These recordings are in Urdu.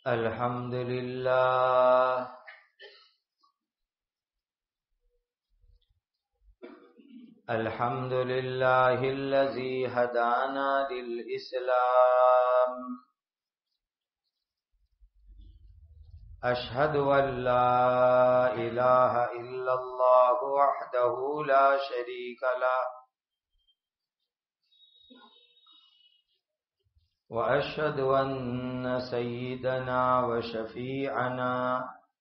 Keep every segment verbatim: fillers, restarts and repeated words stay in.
الحمد لله الحمد لله الذي هدانا للإسلام أشهد أن لا إله إلا الله وحده لا شريك له وأشهد أن سيدنا وشفيعنا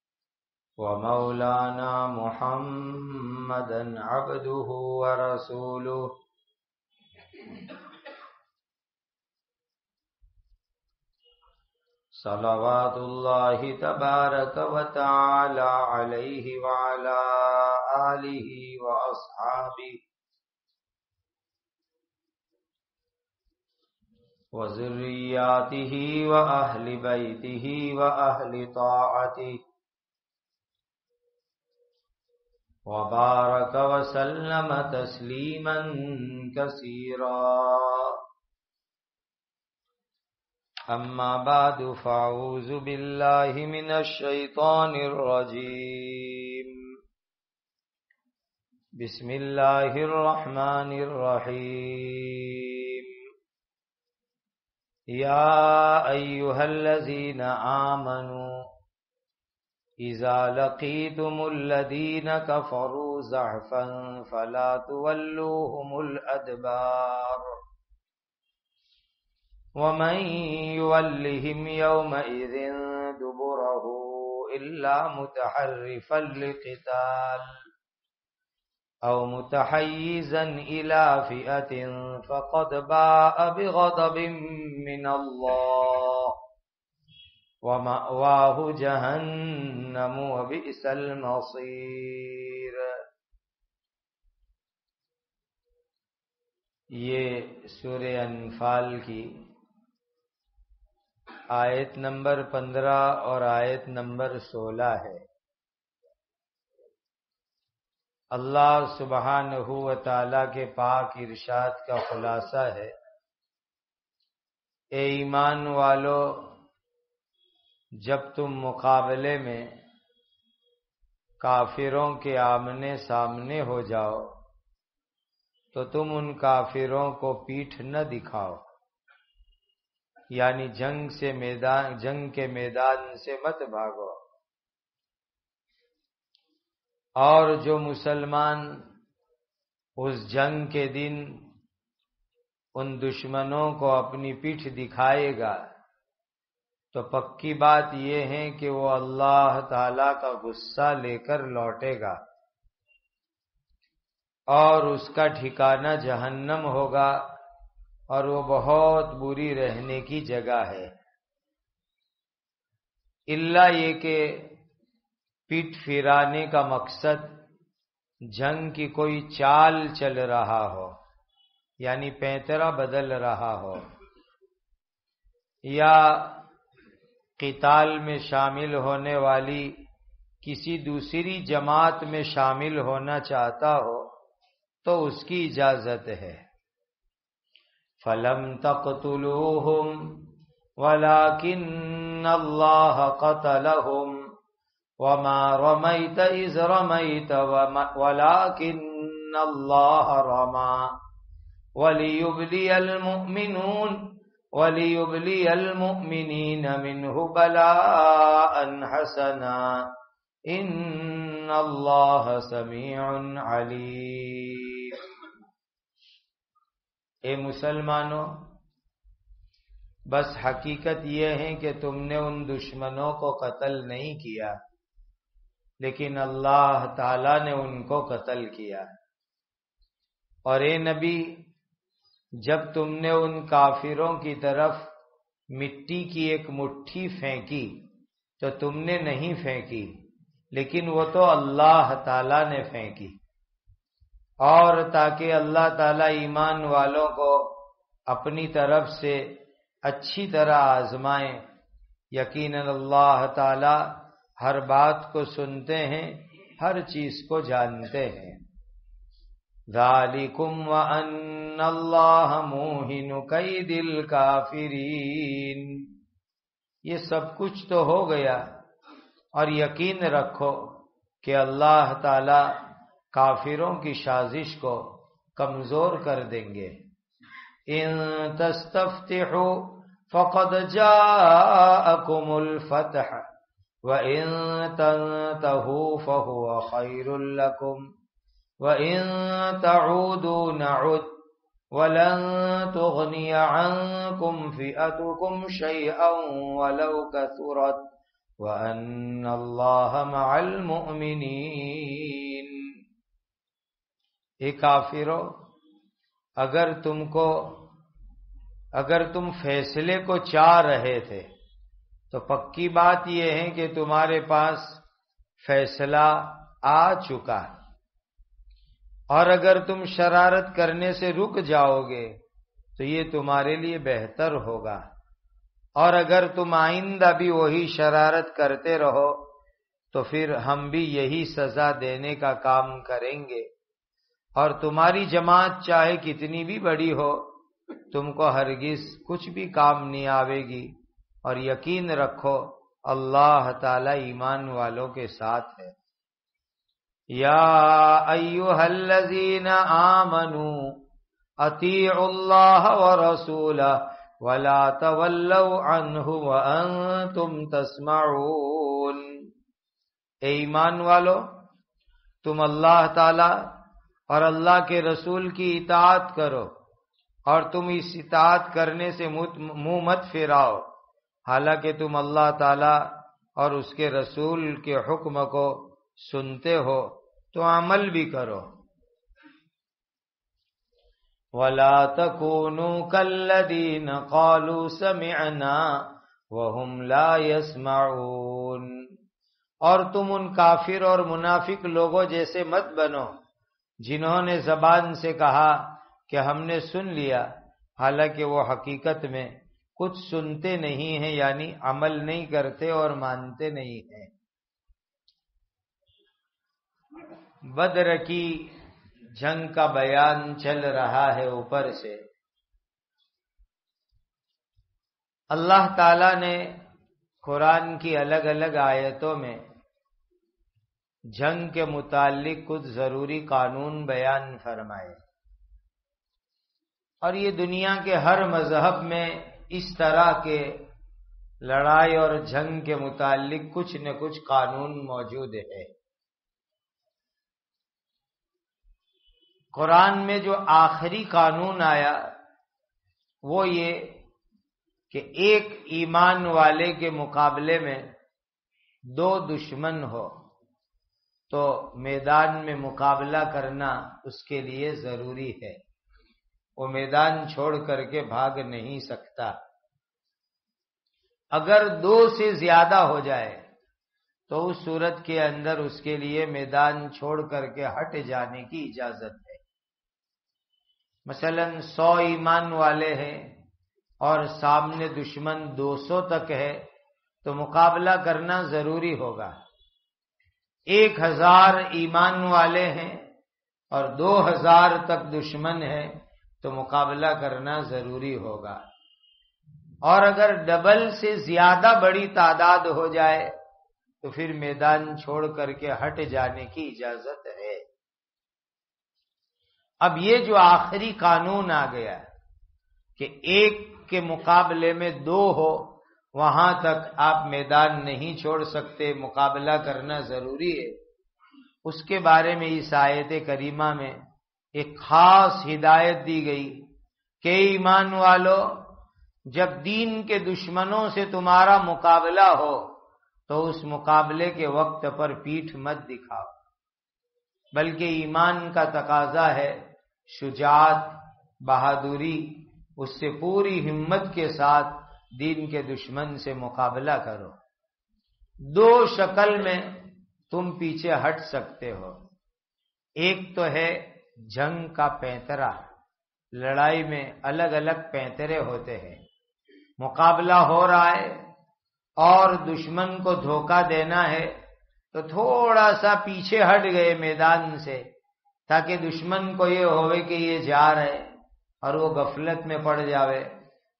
ومولانا محمدا عبده ورسوله صلوات الله تبارك وتعالى عليه وعلى آله وأصحابه وذرياته وأهل بيته وأهل طاعته وبارك وسلم تسليما كثيرا أما بعد فأعوذ بالله من الشيطان الرجيم بسم الله الرحمن الرحيم يا أيها الذين آمنوا إذا لقيتم الذين كفروا زحفا فلا تولوهم الأدبار ومن يولهم يومئذ دبره إلا متحرفا لقتال أو متحيزا إلى فئة فقد باء بغضب من الله ومأواه جہنم وبئس المصیر۔ یہ سورہ انفال کی آیت نمبر پندرہ اور آیت نمبر سولہ ہے۔ اللہ سبحانہ و تعالی کے پاک ارشاد کا خلاصہ ہے، اے ایمان والو، جب تم مقابلے میں کافروں کے آمنے سامنے ہو جاؤ تو تم ان کافروں کو پیٹھ نہ دکھاؤ، یعنی جنگ سے میدان جنگ کے میدان سے مت بھاگو، اور جو مسلمان اس جنگ کے دن ان دشمنوں کو اپنی پیٹھ دکھائے گا تو پکی بات یہ ہے کہ وہ اللہ تعالی کا غصہ لے کر لوٹے گا اور اس کا ٹھکانہ جہنم ہوگا، اور وہ بہت بری رہنے کی جگہ ہے۔ الا یہ کہ پیٹ پھرانے کا مقصد جنگ کی کوئی چال چل رہا ہو، یعنی پیترا بدل رہا ہو، یا قتال میں شامل ہونے والی کسی دوسری جماعت میں شامل ہونا چاہتا ہو تو اس کی اجازت ہے۔ فَلَمْ تَقْتُلُوهُمْ وَلَكِنَّ اللَّهَ قَتَلَهُمْ وَمَا رَمَيْتَ إِذْ رَمَيْتَ وَلَكِنَّ اللَّهَ رَمَى وَلِيُبْلِيَ الْمُؤْمِنُونَ وَلِيُبْلِيَ الْمُؤْمِنِينَ مِنْهُ بَلَاءً حَسَنًا إِنَّ اللَّهَ سَمِيعٌ عَلِيمٌ۔ اے مسلمانوں، بس حقیقت یہ ہے کہ تم نے ان دشمنوں کو قتل نہیں کیا، لیکن اللہ تعالی نے ان کو قتل کیا۔ اور اے نبی، جب تم نے ان کافروں کی طرف مٹی کی ایک مٹھی پھینکی تو تم نے نہیں پھینکی، لیکن وہ تو اللہ تعالی نے پھینکی، اور تاکہ اللہ تعالی ایمان والوں کو اپنی طرف سے اچھی طرح آزمائیں۔ یقیناً اللہ تعالی ہر بات کو سنتے ہیں، ہر چیز کو جانتے ہیں۔ ذالکم وان اللہ موہن کید الکافرین، یہ سب کچھ تو ہو گیا، اور یقین رکھو کہ اللہ تعالی کافروں کی سازش کو کمزور کر دیں گے۔ ان تستفتحوا فقد جاءکم الفتح وَإِن تَنْتَهُوا فَهُوَ خَيْرٌ لَكُمْ وَإِن تَعُودُوا نَعُدْ وَلَن تُغْنِيَ عَنْكُمْ فِئَتُكُمْ شَيْئًا وَلَوْ كَثُرَتْ وَأَنَّ اللَّهَ مَعَ الْمُؤْمِنِينَ۔ اے کافرو، اگر تم کو اگر تم فیصلے کو چاہ رہے تھے تو پکی بات یہ ہے کہ تمہارے پاس فیصلہ آ چکا ہے، اور اگر تم شرارت کرنے سے رک جاؤ گے تو یہ تمہارے لیے بہتر ہوگا، اور اگر تم آئندہ بھی وہی شرارت کرتے رہو تو پھر ہم بھی یہی سزا دینے کا کام کریں گے، اور تمہاری جماعت چاہے کتنی بھی بڑی ہو تم کو ہرگز کچھ بھی کام نہیں آوے گی، اور یقین رکھو اللہ تعالی ایمان والوں کے ساتھ ہے۔ یا ایھا الذین آمنوا اطیعوا اللہ ورسولہ ولا تولوا عنہ وانتم تسمعون۔ اے ایمان والو، تم اللہ تعالی اور اللہ کے رسول کی اطاعت کرو، اور تم اس اطاعت کرنے سے منہ مت پھیراؤ، حالانکہ تم اللہ تعالی اور اس کے رسول کے حکم کو سنتے ہو تو عمل بھی کرو۔ وَلَا تَكُونُوا كَالَّذِينَ قَالُوا سَمِعْنَا وَهُمْ لَا يَسْمَعُونَ۔ اور تم ان کافر اور منافق لوگوں جیسے مت بنو جنہوں نے زبان سے کہا کہ ہم نے سن لیا، حالانکہ وہ حقیقت میں کچھ سنتے نہیں ہیں، یعنی عمل نہیں کرتے اور مانتے نہیں ہیں۔ بدر کی جنگ کا بیان چل رہا ہے اوپر سے۔ اللہ تعالی نے قرآن کی الگ الگ آیتوں میں جنگ کے متعلق کچھ ضروری قانون بیان فرمائے، اور یہ دنیا کے ہر مذہب میں اس طرح کے لڑائی اور جنگ کے متعلق کچھ نہ کچھ قانون موجود ہے۔ قرآن میں جو آخری قانون آیا وہ یہ کہ ایک ایمان والے کے مقابلے میں دو دشمن ہو تو میدان میں مقابلہ کرنا اس کے لیے ضروری ہے، وہ میدان چھوڑ کر کے بھاگ نہیں سکتا۔ اگر دو سے زیادہ ہو جائے تو اس صورت کے اندر اس کے لیے میدان چھوڑ کر کے ہٹ جانے کی اجازت ہے۔ مثلا سو ایمان والے ہیں اور سامنے دشمن دو سو تک ہے تو مقابلہ کرنا ضروری ہوگا۔ ایک ہزار ایمان والے ہیں اور دو ہزار تک دشمن ہے تو مقابلہ کرنا ضروری ہوگا، اور اگر ڈبل سے زیادہ بڑی تعداد ہو جائے تو پھر میدان چھوڑ کر کے ہٹ جانے کی اجازت ہے۔ اب یہ جو آخری قانون آ گیا کہ ایک کے مقابلے میں دو ہو، وہاں تک آپ میدان نہیں چھوڑ سکتے، مقابلہ کرنا ضروری ہے، اس کے بارے میں اس آیت کریمہ میں ایک خاص ہدایت دی گئی کہ ایمان والو، جب دین کے دشمنوں سے تمہارا مقابلہ ہو تو اس مقابلے کے وقت پر پیٹھ مت دکھاؤ، بلکہ ایمان کا تقاضا ہے شجاعت، بہادری، اس سے پوری ہمت کے ساتھ دین کے دشمن سے مقابلہ کرو۔ دو شکل میں تم پیچھے ہٹ سکتے ہو، ایک تو ہے جنگ کا پینترا، لڑائی میں الگ الگ پینترے ہوتے ہیں، مقابلہ ہو رہا ہے اور دشمن کو دھوکہ دینا ہے تو تھوڑا سا پیچھے ہٹ گئے میدان سے تاکہ دشمن کو یہ ہوئے کہ یہ جا رہے اور وہ غفلت میں پڑ جاوے،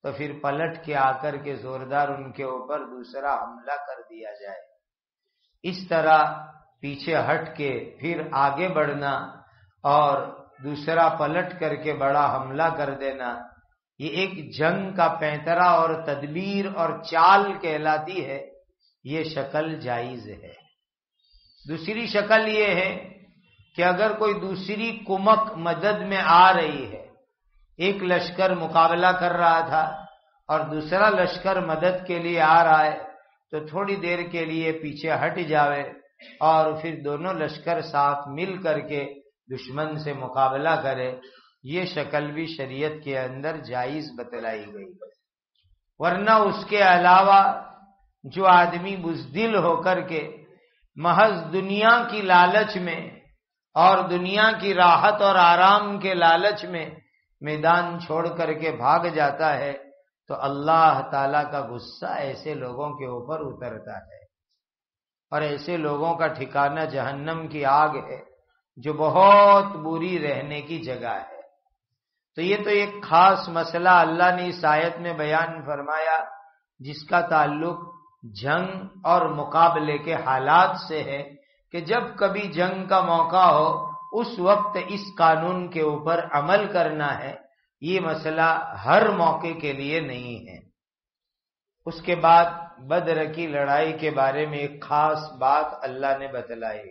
تو پھر پلٹ کے آ کر کے زوردار ان کے اوپر دوسرا حملہ کر دیا جائے۔ اس طرح پیچھے ہٹ کے پھر آگے بڑھنا اور دوسرا پلٹ کر کے بڑا حملہ کر دینا، یہ ایک جنگ کا پینترا اور تدبیر اور چال کہلاتی ہے، یہ شکل جائز ہے۔ دوسری شکل یہ ہے کہ اگر کوئی دوسری کمک مدد میں آ رہی ہے، ایک لشکر مقابلہ کر رہا تھا اور دوسرا لشکر مدد کے لیے آ رہا ہے، تو تھوڑی دیر کے لیے پیچھے ہٹ جاوے اور پھر دونوں لشکر ساتھ مل کر کے دشمن سے مقابلہ کرے، یہ شکل بھی شریعت کے اندر جائز بتلائی گئی۔ ورنہ اس کے علاوہ جو آدمی بزدل ہو کر کے محض دنیا کی لالچ میں اور دنیا کی راحت اور آرام کے لالچ میں میدان چھوڑ کر کے بھاگ جاتا ہے، تو اللہ تعالی کا غصہ ایسے لوگوں کے اوپر اترتا ہے، اور ایسے لوگوں کا ٹھکانہ جہنم کی آگ ہے، جو بہت بری رہنے کی جگہ ہے۔ تو یہ تو ایک خاص مسئلہ اللہ نے اس آیت میں بیان فرمایا، جس کا تعلق جنگ اور مقابلے کے حالات سے ہے، کہ جب کبھی جنگ کا موقع ہو اس وقت اس قانون کے اوپر عمل کرنا ہے، یہ مسئلہ ہر موقع کے لیے نہیں ہے۔ اس کے بعد بدر کی لڑائی کے بارے میں ایک خاص بات اللہ نے بتلائی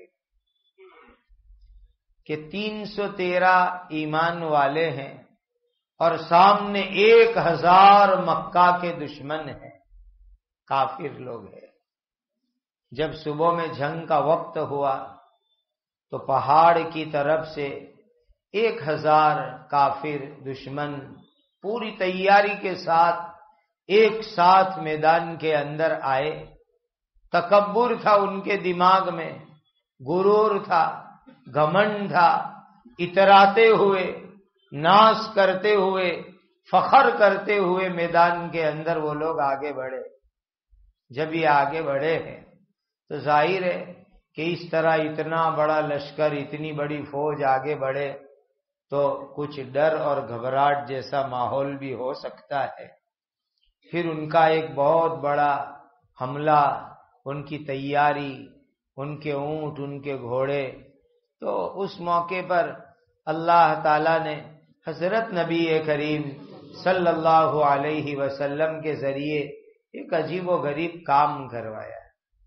کہ تین سو تیرہ ایمان والے ہیں اور سامنے ایک ہزار مکہ کے دشمن ہیں، کافر لوگ ہیں۔ جب صبح میں جنگ کا وقت ہوا تو پہاڑ کی طرف سے ایک ہزار کافر دشمن پوری تیاری کے ساتھ ایک ساتھ میدان کے اندر آئے۔ تکبر تھا ان کے دماغ میں، غرور تھا، گھمنڈ تھا، اتراتے ہوئے، ناز کرتے ہوئے، فخر کرتے ہوئے میدان کے اندر وہ لوگ آگے بڑھے۔ جب یہ آگے بڑھے ہیں تو ظاہر ہے کہ اس طرح اتنا بڑا لشکر، اتنی بڑی فوج آگے بڑھے تو کچھ ڈر اور گھبراہٹ جیسا ماحول بھی ہو سکتا ہے۔ پھر ان کا ایک بہت بڑا حملہ، ان کی تیاری، ان کے اونٹ، ان کے گھوڑے، تو اس موقع پر اللہ تعالی نے حضرت نبی کریم صلی اللہ علیہ وسلم کے ذریعے ایک عجیب و غریب کام کروایا۔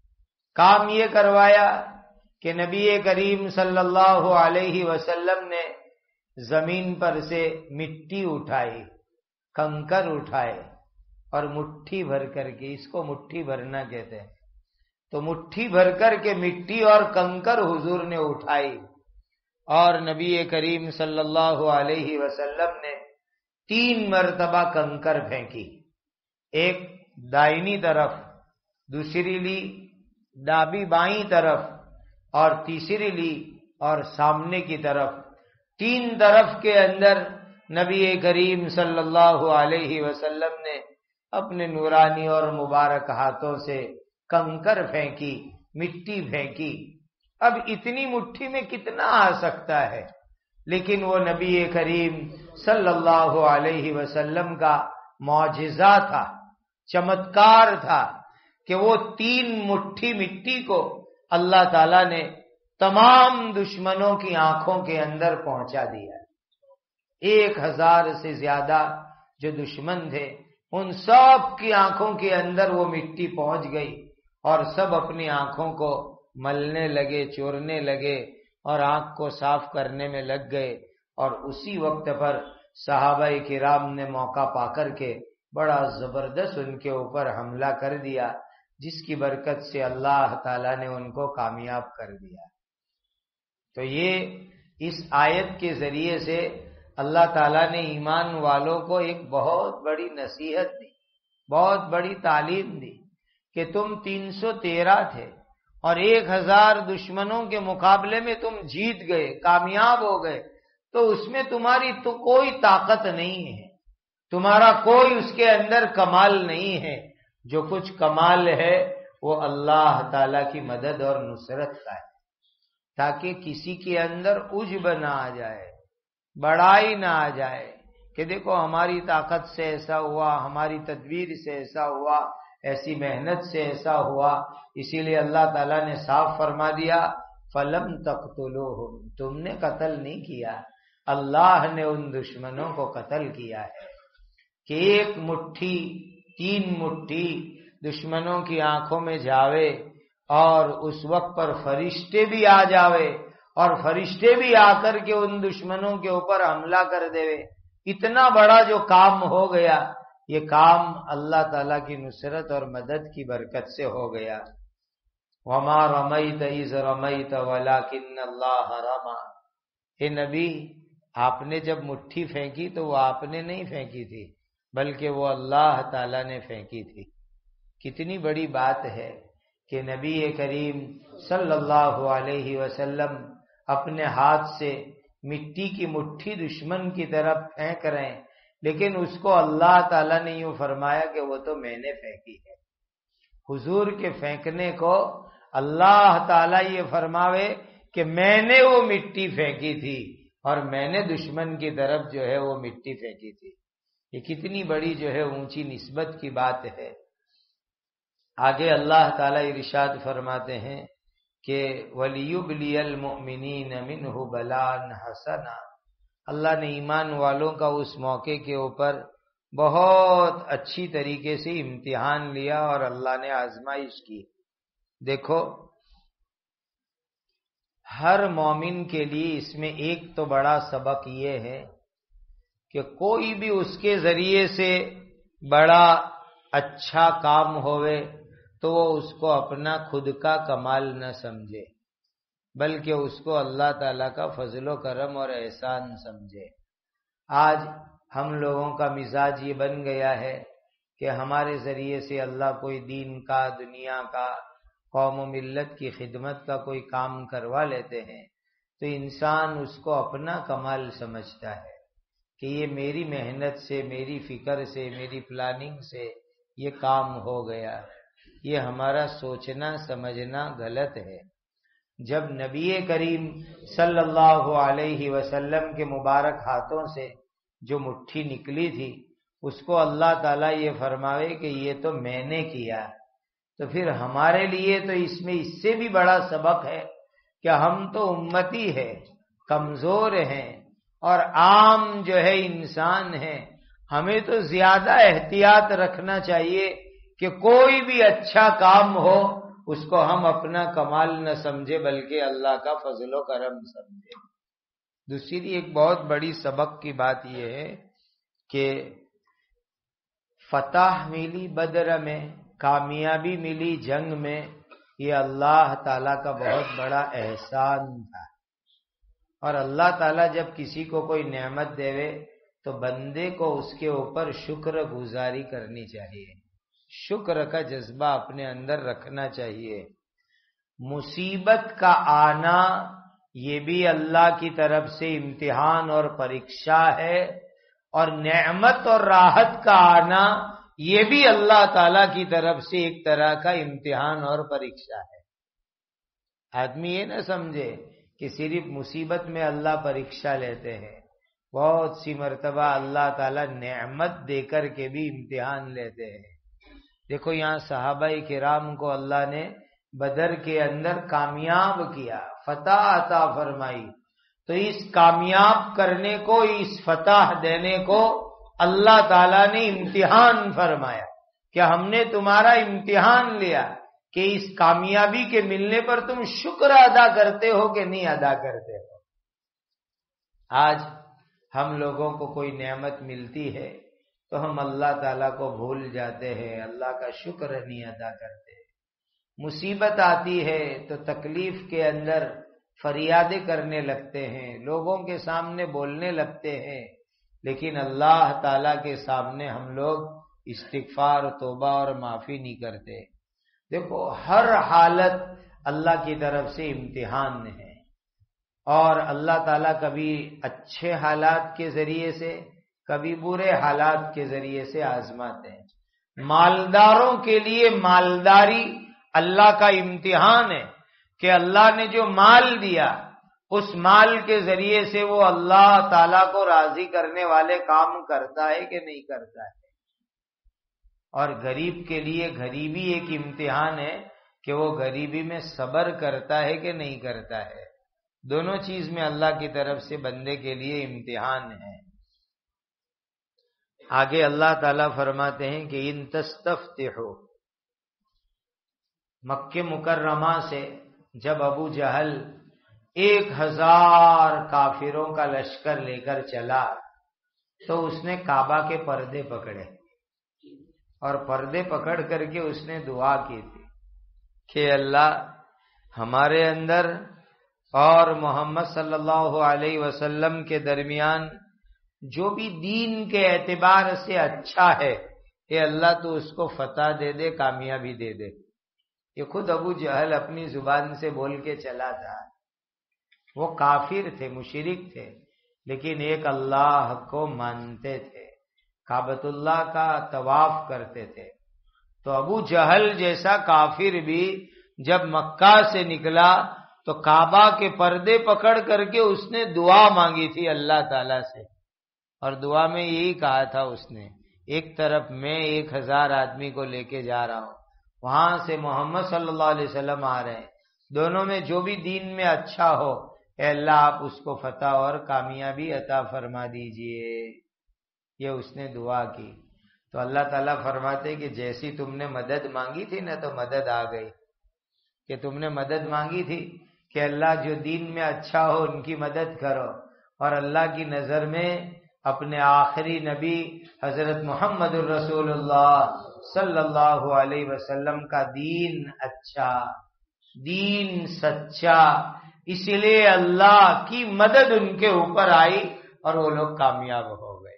کام یہ کروایا کہ نبی کریم صلی اللہ علیہ وسلم نے زمین پر سے مٹی اٹھائی، کنکر اٹھائے اور مٹھی بھر کر کے، اس کو مٹھی بھرنا کہتے ہیں، تو مٹھی بھر کر کے مٹی اور کنکر حضور نے اٹھائی، اور نبی کریم صلی اللہ علیہ وسلم نے تین مرتبہ کنکر پھینکی، ایک دائنی طرف، دوسری لی ڈابی بائیں طرف، اور تیسری لی اور سامنے کی طرف۔ تین طرف کے اندر نبی کریم صلی اللہ علیہ وسلم نے اپنے نورانی اور مبارک ہاتھوں سے کنکر پھینکی، مٹی پھینکی۔ اب اتنی مٹھی میں کتنا آ سکتا ہے، لیکن وہ نبی کریم صلی اللہ علیہ وسلم کا معجزہ تھا، چمتکار تھا کہ وہ تین مٹھی مٹی کو اللہ تعالی نے تمام دشمنوں کی آنکھوں کے اندر پہنچا دیا۔ ایک ہزار سے زیادہ جو دشمن تھے ان سب کی آنکھوں کے اندر وہ مٹی پہنچ گئی، اور سب اپنی آنکھوں کو ملنے لگے، چورنے لگے اور آنکھ کو صاف کرنے میں لگ گئے۔ اور اسی وقت پر صحابہ کرام نے موقع پا کر کے بڑا زبردست ان کے اوپر حملہ کر دیا، جس کی برکت سے اللہ تعالیٰ نے ان کو کامیاب کر دیا۔ تو یہ اس آیت کے ذریعے سے اللہ تعالیٰ نے ایمان والوں کو ایک بہت بڑی نصیحت دی، بہت بڑی تعلیم دی کہ تم تین سو تیرہ تھے اور ایک ہزار دشمنوں کے مقابلے میں تم جیت گئے، کامیاب ہو گئے، تو اس میں تمہاری تو کوئی طاقت نہیں ہے، تمہارا کوئی اس کے اندر کمال نہیں ہے۔ جو کچھ کمال ہے وہ اللہ تعالی کی مدد اور نصرت کا ہے، تاکہ کسی کے اندر عجب نہ آ جائے، بڑائی نہ آ جائے، کہ دیکھو ہماری طاقت سے ایسا ہوا، ہماری تدبیر سے ایسا ہوا، ایسی محنت سے ایسا ہوا، اسی لیے اللہ تعالیٰ نے صاف فرما دیا فلم تقتلوہم، تم نے قتل نہیں کیا، اللہ نے ان دشمنوں کو قتل کیا ہے۔ کہ ایک مٹھی، تین مٹھی دشمنوں کی آنکھوں میں جاوے اور اس وقت پر فرشتے بھی آ جاوے اور فرشتے بھی آ کر کے ان دشمنوں کے اوپر حملہ کر دے، اتنا بڑا جو کام ہو گیا، یہ کام اللہ تعالیٰ کی نصرت اور مدد کی برکت سے ہو گیا۔ وما رمیت اذ رمیت ولکن اللہ رمی، اے نبی آپ نے جب مٹھی پھینکی تو وہ آپ نے نہیں پھینکی تھی بلکہ وہ اللہ تعالیٰ نے پھینکی تھی۔ کتنی بڑی بات ہے کہ نبی کریم صلی اللہ علیہ وسلم اپنے ہاتھ سے مٹی کی مٹھی دشمن کی طرف پھینک رہے ہیں، لیکن اس کو اللہ تعالیٰ نے یوں فرمایا کہ وہ تو میں نے پھینکی ہے۔ حضور کے پھینکنے کو اللہ تعالیٰ یہ فرماوے کہ میں نے وہ مٹی پھینکی تھی اور میں نے دشمن کی طرف جو ہے وہ مٹی پھینکی تھی، یہ کتنی بڑی جو ہے اونچی نسبت کی بات ہے۔ آگے اللہ تعالیٰ ارشاد فرماتے ہیں کہ وَلِيُبْلِيَ الْمُؤْمِنِينَ مِنْهُ بَلَاءً حَسَنًا، اللہ نے ایمان والوں کا اس موقع کے اوپر بہت اچھی طریقے سے امتحان لیا اور اللہ نے آزمائش کی۔ دیکھو ہر مومن کے لیے اس میں ایک تو بڑا سبق یہ ہے کہ کوئی بھی اس کے ذریعے سے بڑا اچھا کام ہوئے تو وہ اس کو اپنا خود کا کمال نہ سمجھے بلکہ اس کو اللہ تعالیٰ کا فضل و کرم اور احسان سمجھے۔ آج ہم لوگوں کا مزاج یہ بن گیا ہے کہ ہمارے ذریعے سے اللہ کوئی دین کا، دنیا کا، قوم و ملت کی خدمت کا کوئی کام کروا لیتے ہیں تو انسان اس کو اپنا کمال سمجھتا ہے کہ یہ میری محنت سے، میری فکر سے، میری پلاننگ سے یہ کام ہو گیا۔ یہ ہمارا سوچنا سمجھنا غلط ہے۔ جب نبی کریم صلی اللہ علیہ وسلم کے مبارک ہاتھوں سے جو مٹھی نکلی تھی اس کو اللہ تعالیٰ یہ فرماوے کہ یہ تو میں نے کیا، تو پھر ہمارے لیے تو اس میں اس سے بھی بڑا سبق ہے کہ ہم تو امتی ہے، کمزور ہیں اور عام جو ہے انسان ہیں، ہمیں تو زیادہ احتیاط رکھنا چاہیے کہ کوئی بھی اچھا کام ہو اس کو ہم اپنا کمال نہ سمجھے بلکہ اللہ کا فضل و کرم سمجھے۔ دوسری ایک بہت بڑی سبق کی بات یہ ہے کہ فتح ملی بدر میں، کامیابی ملی جنگ میں، یہ اللہ تعالیٰ کا بہت بڑا احسان تھا۔ اور اللہ تعالیٰ جب کسی کو کوئی نعمت دے تو بندے کو اس کے اوپر شکر گزاری کرنی چاہیے، شکر کا جذبہ اپنے اندر رکھنا چاہیے۔ مصیبت کا آنا یہ بھی اللہ کی طرف سے امتحان اور پریکشا ہے، اور نعمت اور راحت کا آنا یہ بھی اللہ تعالی کی طرف سے ایک طرح کا امتحان اور پریکشا ہے۔ آدمی یہ نہ سمجھے کہ صرف مصیبت میں اللہ پریکشا لیتے ہیں، بہت سی مرتبہ اللہ تعالی نعمت دے کر کے بھی امتحان لیتے ہیں۔ دیکھو یہاں صحابہ کرام کو اللہ نے بدر کے اندر کامیاب کیا، فتح عطا فرمائی، تو اس کامیاب کرنے کو، اس فتح دینے کو اللہ تعالیٰ نے امتحان فرمایا کہ ہم نے تمہارا امتحان لیا کہ اس کامیابی کے ملنے پر تم شکر ادا کرتے ہو کہ نہیں ادا کرتے ہو۔ آج ہم لوگوں کو کوئی نعمت ملتی ہے تو ہم اللہ تعالیٰ کو بھول جاتے ہیں، اللہ کا شکر نہیں ادا کرتے۔ مصیبت آتی ہے تو تکلیف کے اندر فریادیں کرنے لگتے ہیں، لوگوں کے سامنے بولنے لگتے ہیں، لیکن اللہ تعالیٰ کے سامنے ہم لوگ استغفار، توبہ اور معافی نہیں کرتے۔ دیکھو ہر حالت اللہ کی طرف سے امتحان ہے، اور اللہ تعالیٰ کبھی اچھے حالات کے ذریعے سے، کبھی برے حالات کے ذریعے سے آزماتے ہیں۔ مالداروں کے لیے مالداری اللہ کا امتحان ہے کہ اللہ نے جو مال دیا اس مال کے ذریعے سے وہ اللہ تعالی کو راضی کرنے والے کام کرتا ہے کہ نہیں کرتا ہے. اور غریب کے لیے غریبی ایک امتحان ہے کہ وہ غریبی میں صبر کرتا ہے کہ نہیں کرتا ہے. دونوں چیز میں اللہ کی طرف سے بندے کے لیے امتحان ہے. آگے اللہ تعالیٰ فرماتے ہیں کہ ان تستفتحوا، مکہ مکرمہ سے جب ابو جہل ایک ہزار کافروں کا لشکر لے کر چلا تو اس نے کعبہ کے پردے پکڑے اور پردے پکڑ کر کے اس نے دعا کی تھی کہ اللہ ہمارے اندر اور محمد صلی اللہ علیہ وسلم کے درمیان جو بھی دین کے اعتبار سے اچھا ہے، اے اللہ تو اس کو فتح دے دے، کامیابی دے دے. یہ خود ابو جہل اپنی زبان سے بول کے چلا تھا. وہ کافر تھے، مشرک تھے، لیکن ایک اللہ کو مانتے تھے، کعبۃ اللہ کا طواف کرتے تھے. تو ابو جہل جیسا کافر بھی جب مکہ سے نکلا تو کعبہ کے پردے پکڑ کر کے اس نے دعا مانگی تھی اللہ تعالی سے. اور دعا میں یہی کہا تھا اس نے، ایک طرف میں ایک ہزار آدمی کو لے کے جا رہا ہوں، وہاں سے محمد صلی اللہ علیہ وسلم آ رہے ہیں، دونوں میں جو بھی دین میں اچھا ہو اے اللہ آپ اس کو فتح اور کامیابی عطا فرما دیجئے. یہ اس نے دعا کی تو اللہ تعالیٰ فرماتے کہ جیسی تم نے مدد مانگی تھی نا تو مدد آ گئی. کہ تم نے مدد مانگی تھی کہ اللہ جو دین میں اچھا ہو ان کی مدد کرو، اور اللہ کی نظر میں اپنے آخری نبی حضرت محمد الرسول اللہ صلی اللہ علیہ وسلم کا دین اچھا، دین سچا، اسی لیے اللہ کی مدد ان کے اوپر آئی اور وہ لوگ کامیاب ہو گئے.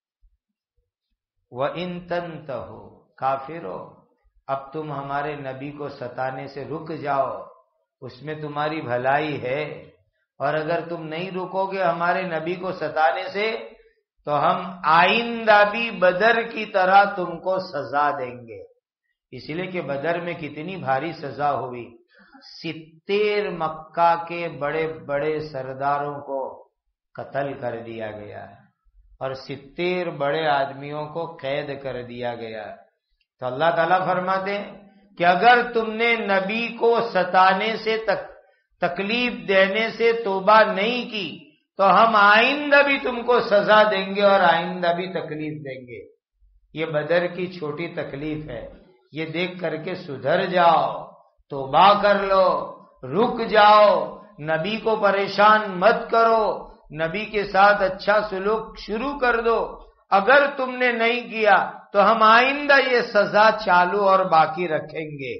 وَإِن تَنْتَهُوا کافرو، اب تم ہمارے نبی کو ستانے سے رک جاؤ، اس میں تمہاری بھلائی ہے. اور اگر تم نہیں رکو گے ہمارے نبی کو ستانے سے تو ہم آئندہ بھی بدر کی طرح تم کو سزا دیں گے. اس لیے کہ بدر میں کتنی بھاری سزا ہوئی، ستر مکہ کے بڑے بڑے سرداروں کو قتل کر دیا گیا اور ستر بڑے آدمیوں کو قید کر دیا گیا. تو اللہ تعالیٰ فرماتے ہیں کہ اگر تم نے نبی کو ستانے سے تک تکلیف دینے سے توبہ نہیں کی تو ہم آئندہ بھی تم کو سزا دیں گے اور آئندہ بھی تکلیف دیں گے. یہ بدر کی چھوٹی تکلیف ہے، یہ دیکھ کر کے سدھر جاؤ، توبہ کر لو، رک جاؤ، نبی کو پریشان مت کرو، نبی کے ساتھ اچھا سلوک شروع کر دو. اگر تم نے نہیں کیا تو ہم آئندہ یہ سزا چالو اور باقی رکھیں گے.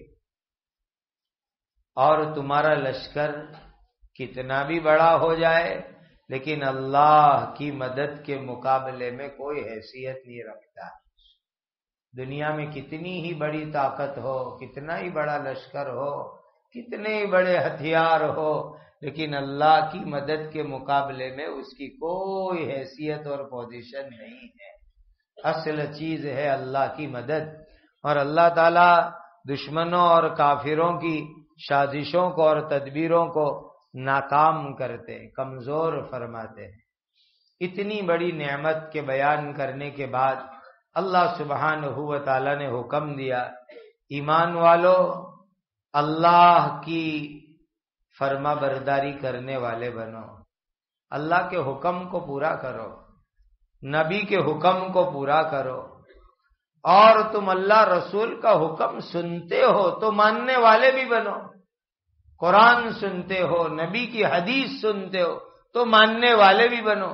اور تمہارا لشکر کتنا بھی بڑا ہو جائے لیکن اللہ کی مدد کے مقابلے میں کوئی حیثیت نہیں رکھتا. دنیا میں کتنی ہی بڑی طاقت ہو، کتنا ہی بڑا لشکر ہو، کتنے ہی بڑے ہتھیار ہو، لیکن اللہ کی مدد کے مقابلے میں اس کی کوئی حیثیت اور پوزیشن نہیں ہے. اصل چیز ہے اللہ کی مدد. اور اللہ تعالی دشمنوں اور کافروں کی سازشوں کو اور تدبیروں کو ناکام کرتے، کمزور فرماتے ہیں. اتنی بڑی نعمت کے بیان کرنے کے بعد اللہ سبحانہ و تعالی نے حکم دیا، ایمان والو اللہ کی فرما برداری کرنے والے بنو، اللہ کے حکم کو پورا کرو، نبی کے حکم کو پورا کرو. اور تم اللہ رسول کا حکم سنتے ہو تو ماننے والے بھی بنو. قرآن سنتے ہو، نبی کی حدیث سنتے ہو تو ماننے والے بھی بنو.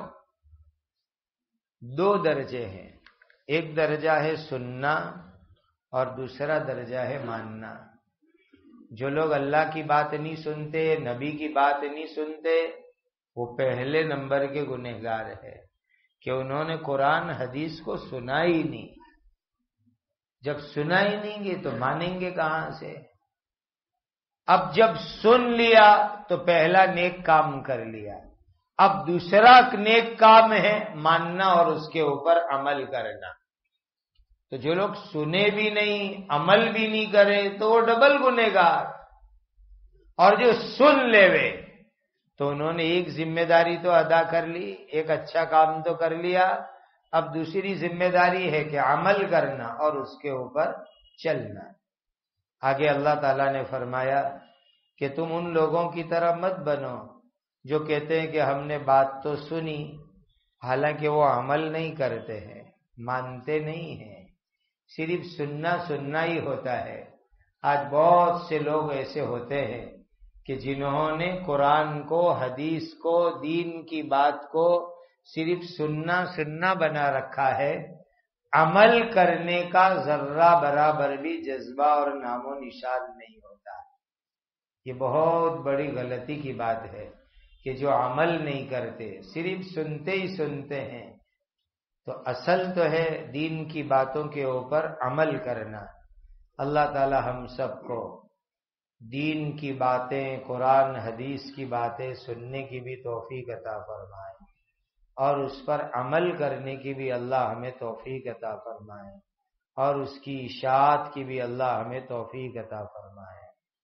دو درجے ہیں، ایک درجہ ہے سننا اور دوسرا درجہ ہے ماننا. جو لوگ اللہ کی بات نہیں سنتے، نبی کی بات نہیں سنتے، وہ پہلے نمبر کے گنہگار ہے کہ انہوں نے قرآن حدیث کو سنا ہی نہیں. جب سنا ہی نہیں گے تو مانیں گے کہاں سے؟ اب جب سن لیا تو پہلا نیک کام کر لیا، اب دوسرا نیک کام ہے ماننا اور اس کے اوپر عمل کرنا. تو جو لوگ سنے بھی نہیں، عمل بھی نہیں کرے تو وہ ڈبل گنہگار. اور جو سن لے وے تو انہوں نے ایک ذمہ داری تو ادا کر لی، ایک اچھا کام تو کر لیا، اب دوسری ذمہ داری ہے کہ عمل کرنا اور اس کے اوپر چلنا۔ آگے اللہ تعالیٰ نے فرمایا کہ تم ان لوگوں کی طرح مت بنو جو کہتے ہیں کہ ہم نے بات تو سنی، حالانکہ وہ عمل نہیں کرتے ہیں، مانتے نہیں ہیں، صرف سننا سننا ہی ہوتا ہے۔ آج بہت سے لوگ ایسے ہوتے ہیں کہ جنہوں نے قرآن کو، حدیث کو، دین کی بات کو صرف سننا سننا بنا رکھا ہے، عمل کرنے کا ذرہ برابر بھی جذبہ اور نام و نشان نہیں ہوتا۔ یہ بہت بڑی غلطی کی بات ہے کہ جو عمل نہیں کرتے، صرف سنتے ہی سنتے ہیں۔ تو اصل تو ہے دین کی باتوں کے اوپر عمل کرنا۔ اللہ تعالی ہم سب کو دین کی باتیں، قرآن حدیث کی باتیں سننے کی بھی توفیق عطا فرمائے اور اس پر عمل کرنے کی بھی اللہ ہمیں توفیق عطا فرمائے اور اس کی اشاعت کی بھی اللہ ہمیں توفیق عطا فرمائے۔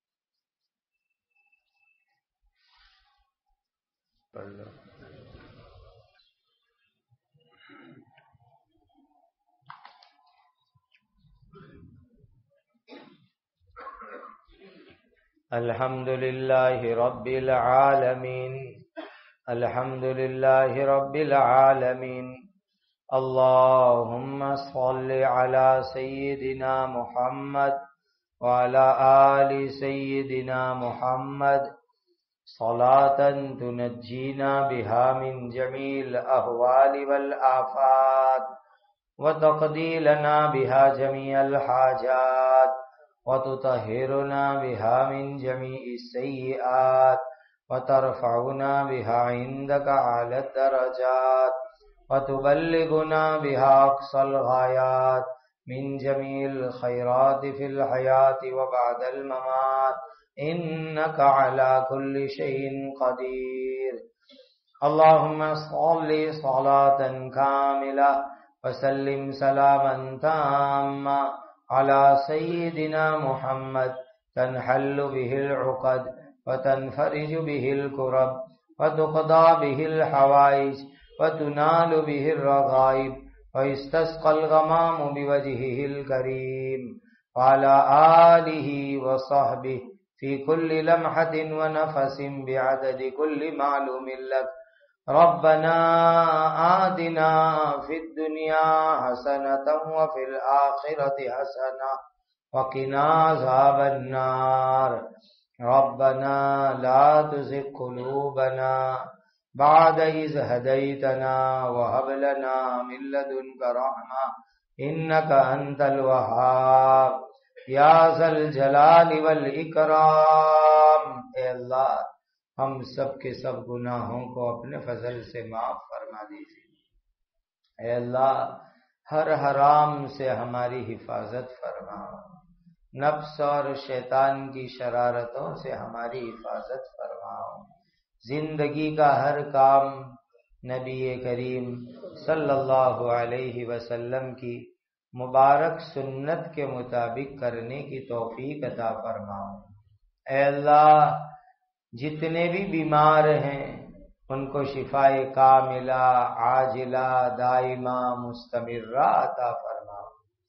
پڑھ لو۔ الحمد للہ رب العالمین، الحمد للہ رب العالمین، اللہم صل علی سیدنا محمد وعلی آل سیدنا محمد صلاة تنجینا بها من جمیع الاحوال والآفات وتقضی لنا بها جمیع الحاجات وتطهرنا بها من جميع السيئات وترفعنا بها عندك أعلى الدرجات وتبلغنا بها أقصى الغايات من جميع الخيرات في الحياة وبعد الممات إنك على كل شيء قدير۔ اللهم صل صلاة كاملة وسلم سلاما تاما على سيدنا محمد تنحل به العقد وتنفرج به الكرب وتقضى به الحوائج وتنال به الرغائب ويستسقى الغمام بوجهه الكريم وعلى آله وصحبه في كل لمحة ونفس بعدد كل معلوم لك۔ ربنا آتنا في الدنيا حسنة وفي الآخرة حسنة وقنا عذاب النار۔ ربنا لا تزغ قلوبنا بعد إذ هديتنا وهب لنا من لدنك رحمة إنك أنت الوهاب یا ذا الجلال والإکرام۔ اے اللہ ہم سب کے سب گناہوں کو اپنے فضل سے معاف فرما دیجیے۔ اے اللہ ہر حرام سے ہماری حفاظت فرما، نفس اور شیطان کی شرارتوں سے ہماری حفاظت فرماؤ۔ زندگی کا ہر کام نبی کریم صلی اللہ علیہ وسلم کی مبارک سنت کے مطابق کرنے کی توفیق عطا فرماؤ۔ اے اللہ جتنے بھی بیمار ہیں ان کو شفاء کاملہ عاجلہ دائمہ مستمرہ عطا فرماؤ۔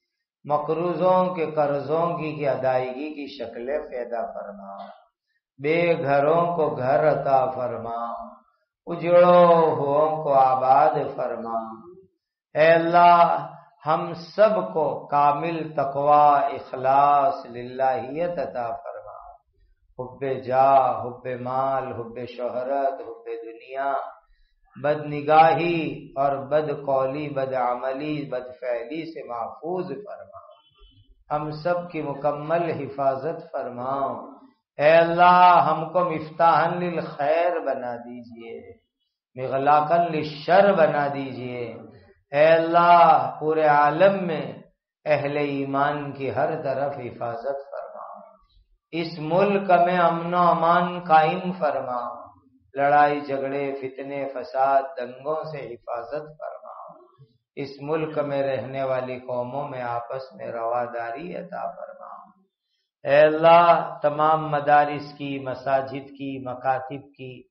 مقروضوں کے قرضوں کی کی ادائیگی کی شکلیں پیدا فرماؤ۔ بے گھروں کو گھر عطا فرماؤ، اجڑوں ہووں کو آباد فرماؤ۔ اے اللہ ہم سب کو کامل تقوی اخلاص للہیت عطا فرما، حب جاہ، حب مال، حب شہرت، حب دنیا، بد نگاہی اور بد قولی، بد عملی، بد فعلی سے محفوظ فرما، ہم سب کی مکمل حفاظت فرماؤ۔ اے اللہ ہم کو مفتاحا للخیر بنا دیجئے، مغلاقا للشر بنا دیجئے۔ اے اللہ پورے عالم میں اہل ایمان کی ہر طرف حفاظت فرماؤ، اس ملک میں امن و امان قائم فرماؤ، لڑائی جھگڑے فتنے فساد دنگوں سے حفاظت فرماؤ، اس ملک میں رہنے والی قوموں میں آپس میں رواداری عطا فرماؤ۔ اے اللہ تمام مدارس کی، مساجد کی، مکاتب کی،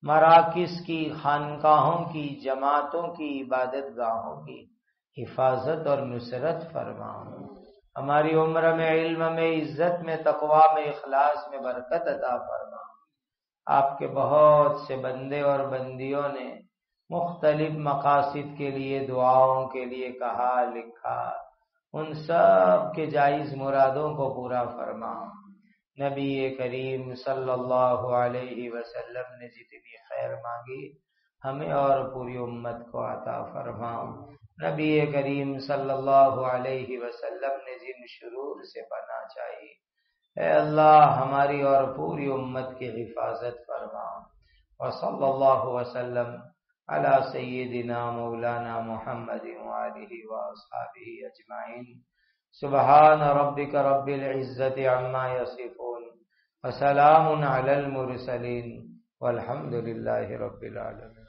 مراکز کی، خانقاہوں کی، جماعتوں کی، عبادت گاہوں کی حفاظت اور نصرت فرما۔ ہماری عمر میں، علم میں، عزت میں، تقوی میں، اخلاص میں برکت عطا فرما۔ آپ کے بہت سے بندے اور بندیوں نے مختلف مقاصد کے لیے، دعاؤں کے لیے کہا لکھا، ان سب کے جائز مرادوں کو پورا فرما۔ نبی کریم صلی اللہ علیہ وسلم نے جتنی خیر مانگی ہمیں اور پوری امت کو عطا فرما۔ نبی کریم صلی اللہ علیہ وسلم نے جن شرور سے پناہ چاہی، اے اللہ ہماری اور پوری امت کی حفاظت فرما۔ وصلی اللہ وسلم علی سیدنا مولانا محمد وآلہ واصحابہ اجمعین۔ سبحان ربک رب العزت عما یصفون وسلام علی المرسلین والحمد للہ رب العالمین۔